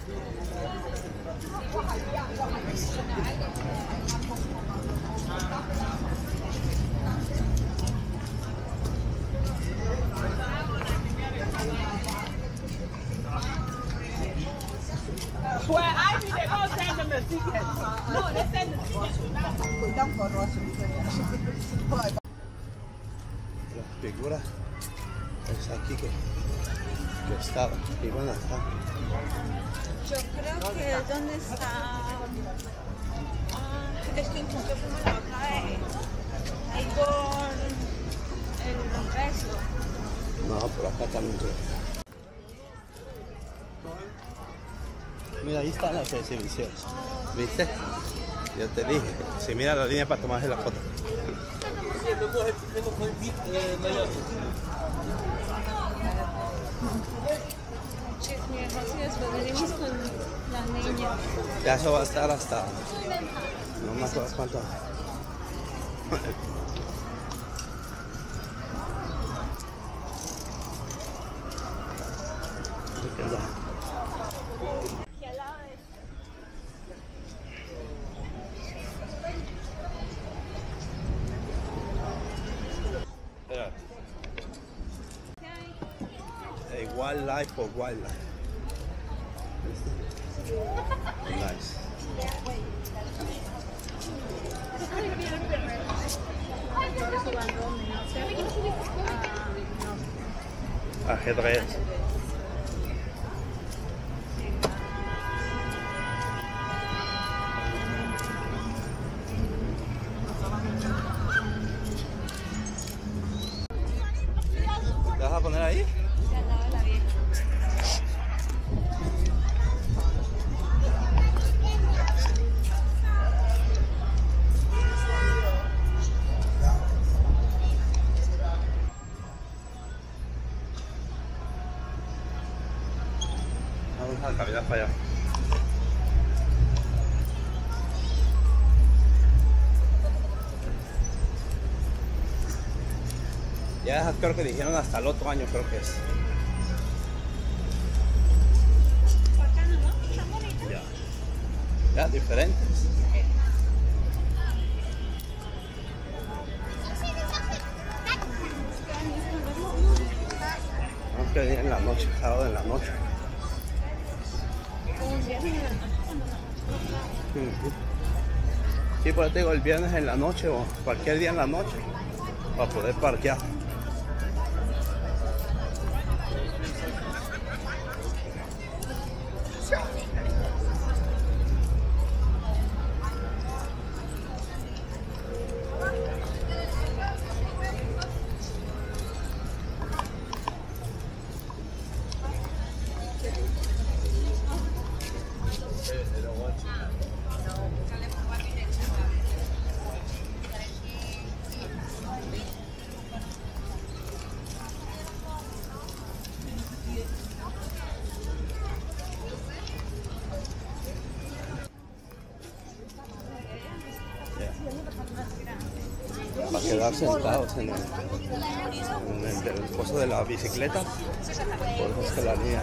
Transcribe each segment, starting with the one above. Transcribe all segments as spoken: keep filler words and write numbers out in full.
Well, I think they're going to send them the tickets. No, they send the tickets now. Las figuras es aquí que, que estaban, que iban a estar. Yo creo que es donde está. Ah, estoy un poco como la otra vez. Ahí por el resto. No, por acá también creo. Mira, ahí están las exhibiciones. ¿Viste? Yo te dije, si mira la línea para tomarse la foto. Mira, así después venimos con la niña. Ya eso va a estar hasta... no me acuerdo cuánto. A wildlife for wildlife. Nice. Ajedrez. ¿Te vas a poner ahí? Vamos a caminar para allá. Ya creo que dijeron hasta el otro año, creo que es. Bacano, ¿no? Están bonitas. Ya. Ya, diferentes. Vamos que venir en la noche, sábado en la noche. Sí, por eso te digo, el viernes en la noche o cualquier día en la noche para poder parquear. Para quedar sentados en el, en el, el coso de la bicicleta, por eso es que la línea.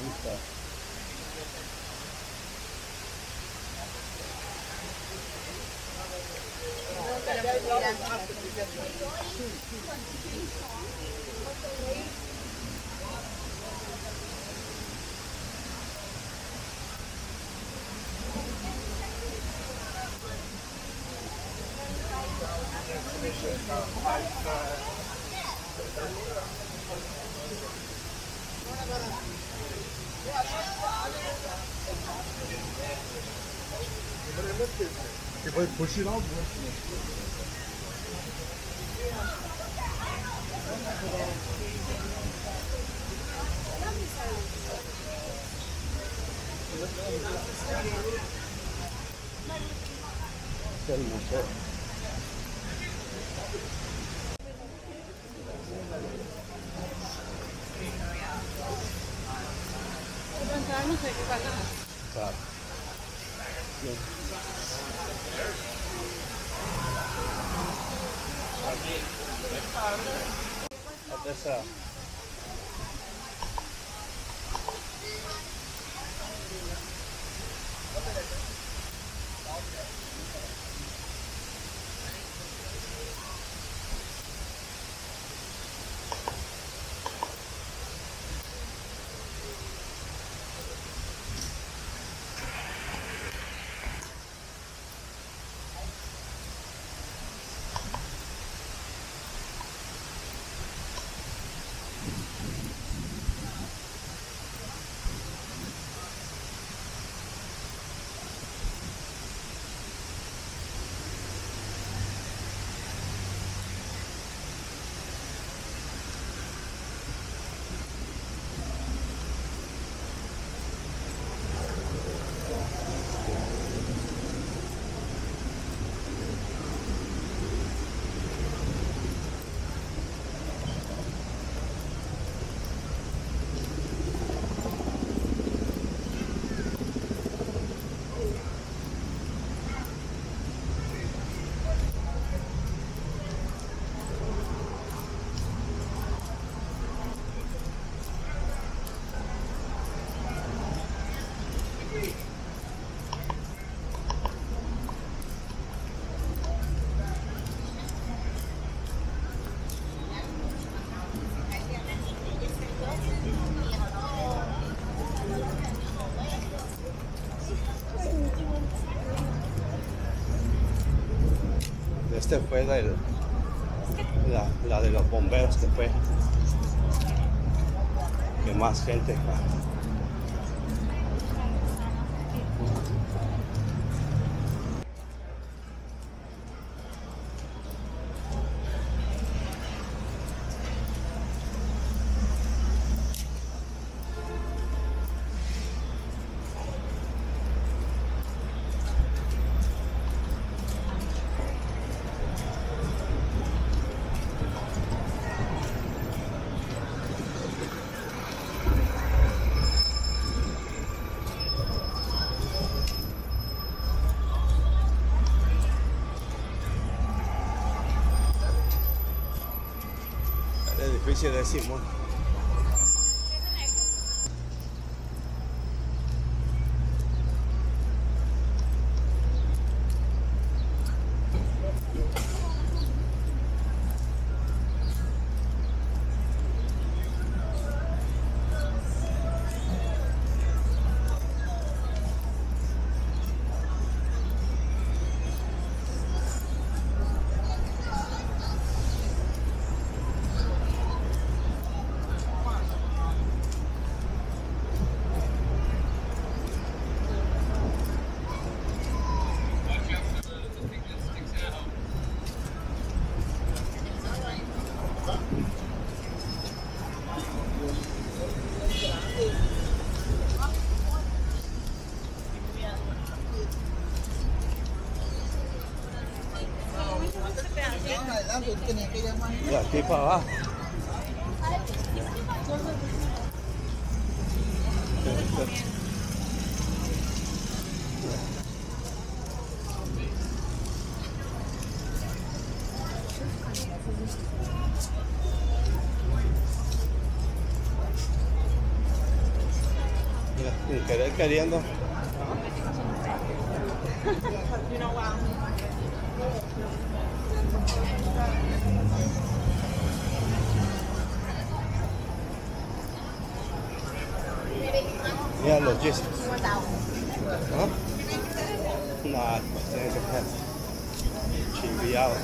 Listo. 이번에 보시라고 Claro. Até este fue la, la, la de los bomberos que fue que más gente. El edificio de Simón. De aquí para abajo. Mira, sin querer queriendo. You know why? Mira los Jesus. ¿No? Nah, pues tiene que ser chiviado.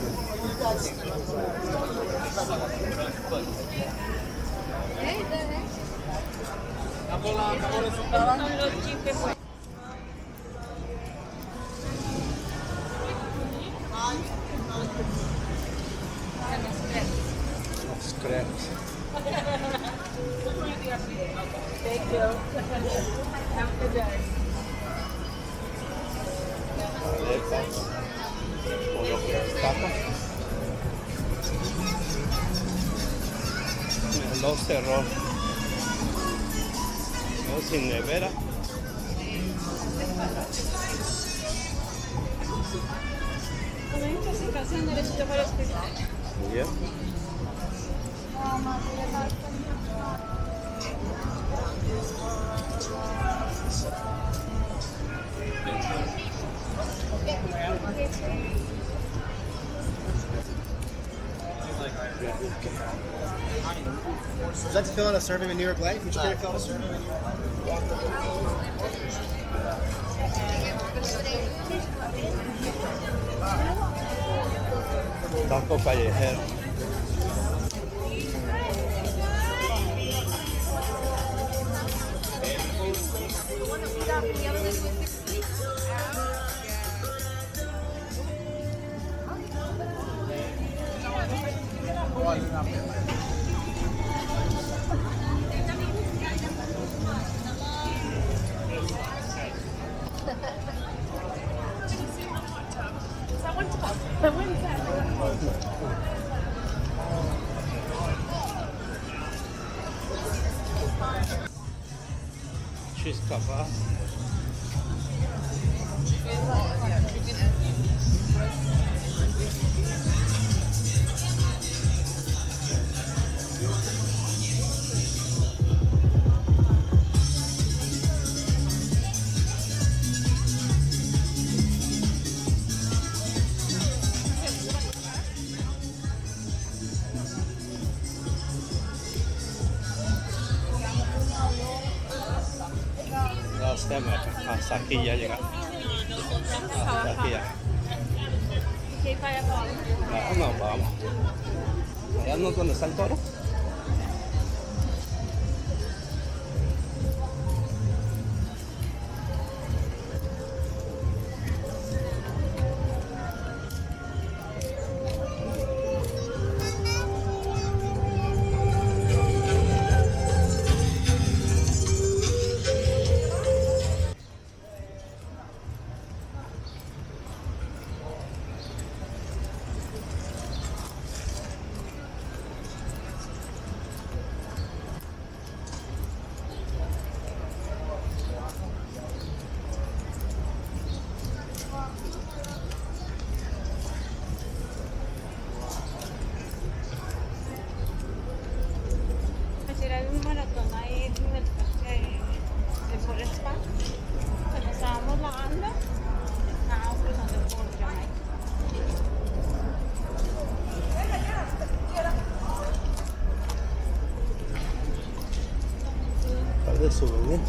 Son los chipes, pues. Los crepes. Thank you. Have a good day. Paletas. O lo que es tapa. Los cerró. No, sin nevera. Con la intoxicación necesito varios hospital. Bien. Would you like to fill out a survey with New York Life? Would you care to fill out a survey with New York Life? Taco callejero. Cheese kebab. Hasta aquí ya llegamos. Hasta aquí ya. ¿Qué para todo? Ah, no, vamos. Allá no es donde está el toro. De souvenir.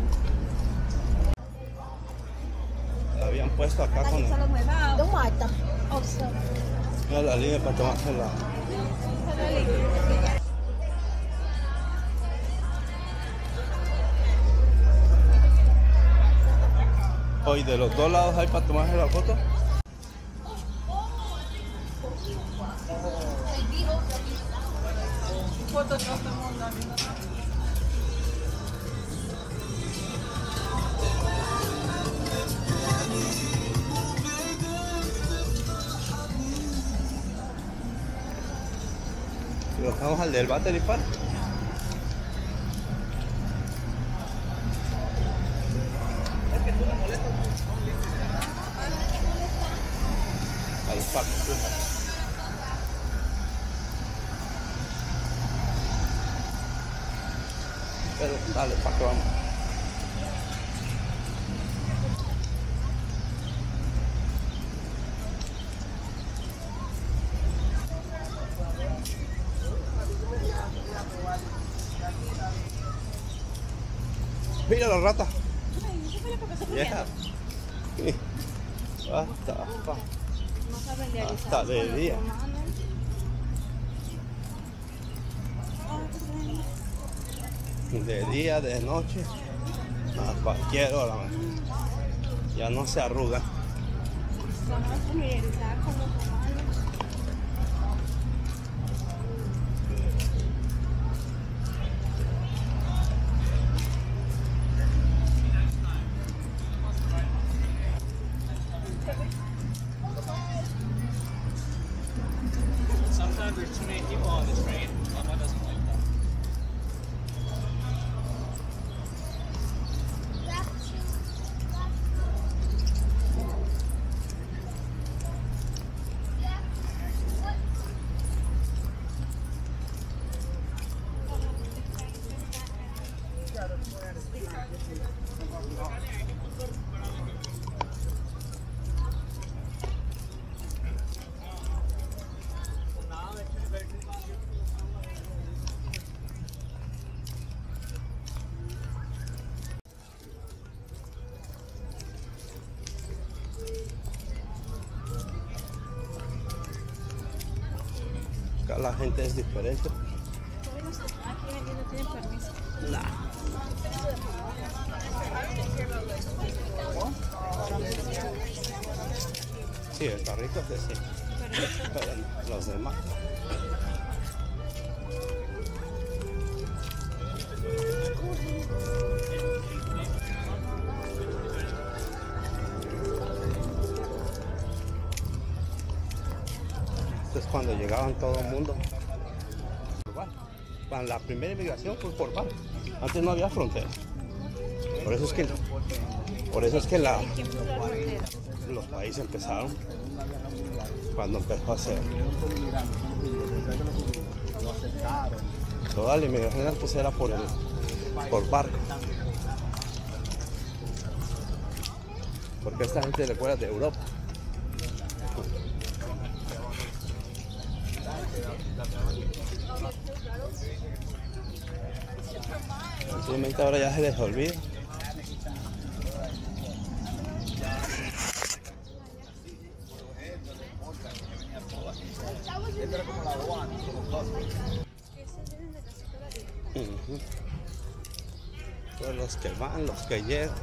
La habían puesto acá con el, Đúng rồi, tập. mira la línea para tomarse la. Hoy de los dos lados hay para tomarse la foto. Fotos no estamos dando. Nos vamos al del Battery Park. Al parque. Pero dale, para que vamos. Mira la rata. Ay, eso fue lo que pasó con Yeah. ella. Hasta, hasta, No está familiarizada hasta de con los día. humanos. Ay, De día, de noche, a cualquier hora. Man. Ya no se arruga. estamos familiarizadas con los humanos. Sometimes there's too many people on the train. Mama doesn't like that. Acá la gente es diferente. Todos los que están aquí vendiendo tienen permiso. Sí, el carrito es de sí. Pero los demás. Esto es cuando llegaban todo el mundo. Cuando la primera inmigración fue por barco. Antes no había frontera. Por eso es que, por eso es que la, ¿Quién puso la frontera? los países empezaron cuando empezó a ser. Toda la inmigración antes era por, el, por barco. Porque esta gente recuerda de Europa. Simplemente ahora ya se les olvida. Uh-huh. Todos los que van, los que llegan.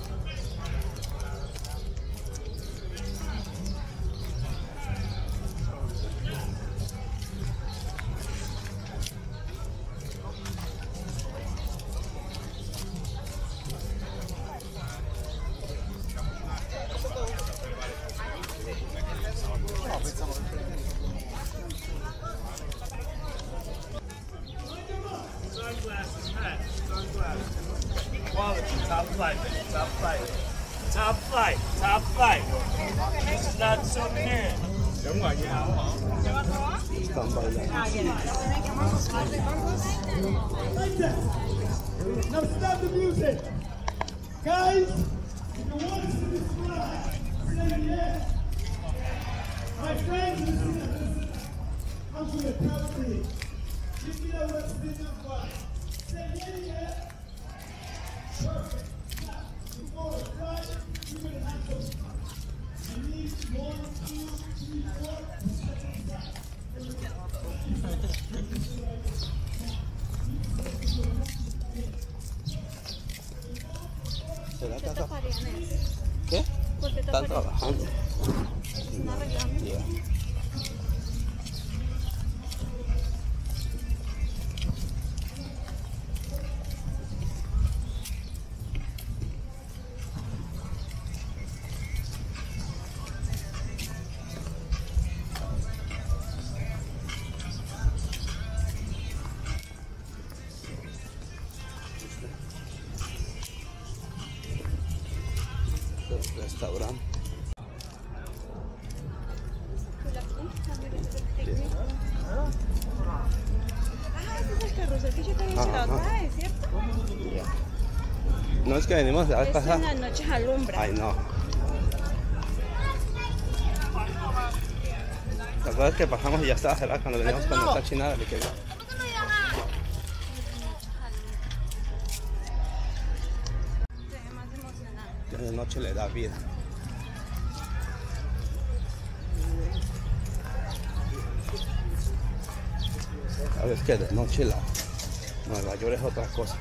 Sunglasses, hat, sunglasses. Quality, top flight, top flight. Top flight, top flight. This is not souvenir. Están bailando. Now stop the music. Guys, if you want to see this flag, say yes. My friends, listen, come to the property. Give me the West Indian flag. Say yeah, yeah. Perfect. Now, before the flag, you're going to have some fun. I need one, two, three, four, second flag. ¿Será que ¿Qué acá? taparían eso? ¿Qué? ¿Por qué Están taparían? trabajando. ¿No arreglando? Yeah. Restaurante. Ah, ese es el carrusel que yo te dije la Ajá. otra vez, ¿cierto? No es que venimos la vez Es en pasada. las noches alumbra. Ay, no. ¿Te acuerdas que pasamos y ya estaba cerrada cuando veníamos con nuestra chinada? Le quedó. De noche le da vida. Sabes que de noche la Nueva York es otra cosa.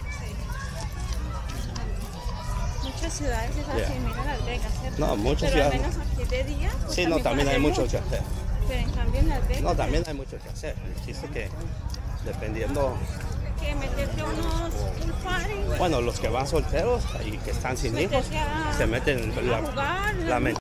Muchas ciudades es así, Yeah. mira Las Vegas, ¿cierto? No, muchas Pero al ciudades. menos aquí de día. pues, Sí, no, también hay puede mucho que hacer hacer. Pero en cambio en Las Vegas. No, también hay mucho que hacer. El chiste que dependiendo, Que meterte a unos pool party. bueno, los que van solteros y que están sin hijos, Meterse a- se meten en a la, jugar, la